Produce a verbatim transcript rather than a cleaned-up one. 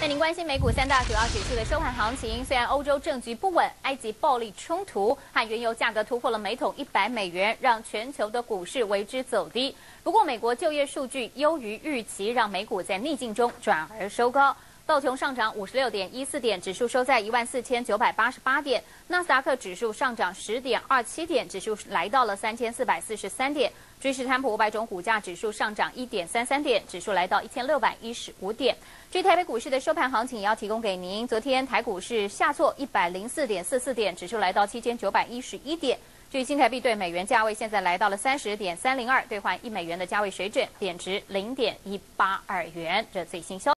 您关心美股三大主要指数的收盘行情。虽然欧洲政局不稳，埃及暴力冲突和原油价格突破了每桶一百美元，让全球的股市为之走低。不过，美国就业数据优于预期，让美股在逆境中转而收高。道琼上涨五十六点一四点，指数收在一万四千九百八十八点；纳斯达克指数上涨十点二七点，指数来到了三千四百四十三点。追石坦普五百种股价指数上涨一点三三点，指数来到一千六百一十五点。至于台北股市的收盘行情，也要提供给您。昨天台股是下挫一百零四点四四点，指数来到七千九百一十一点。至于新台币对美元价位，现在来到了三十点三零二，兑换一美元的价位水准，贬值零点一八二元。这最新消息。